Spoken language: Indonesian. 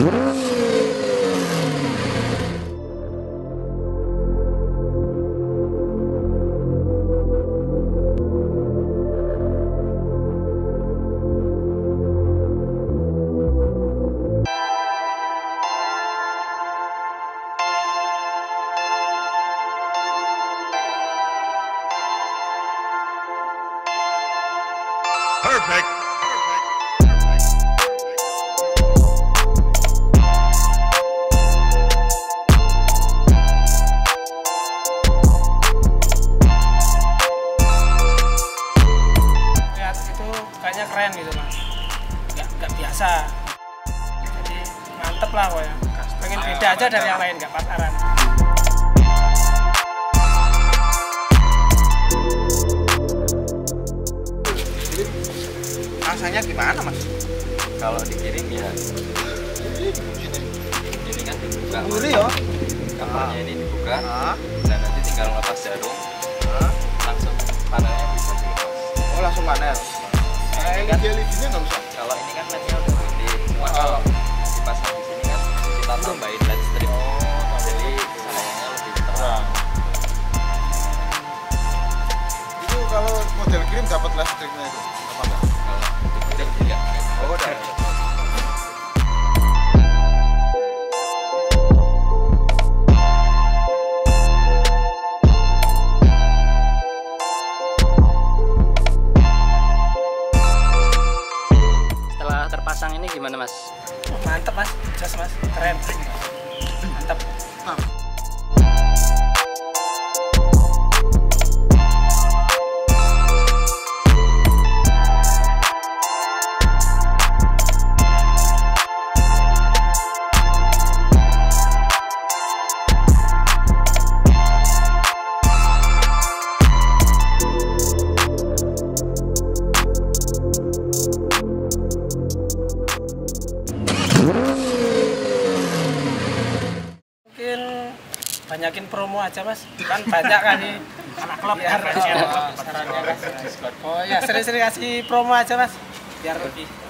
Perfect. Lihat itu kayaknya keren gitu mas, nggak biasa, jadi mantep lah pokoknya. Pengen beda aja dari yang lain, nggak pasaran. Rasanya gimana mas? Kalau dikirim ya ini kan dibuka Gurih ya? kamarnya ini dibuka dan nanti tinggal lepas jarum langsung panelnya bisa dilepas. Oh langsung panen? Ini kan LED-nya nggak usah? kalau ini kan lednya udah gede, cuma kalau dipasang di sini kan kita tambahin led strip jadi cahayanya lebih terang. Itu kalau model kirim dapat listriknya itu apa enggak? Kalau itu tidak. Oh udah. Setelah terpasang ini gimana mas? Mantep mas, jas mas, keren, mantep. Nah. Mungkin banyakin promo aja mas, kan banyak kan nih anak klub biar sarannya kan. Oh ya sering-sering kasih promo aja mas, biar lebih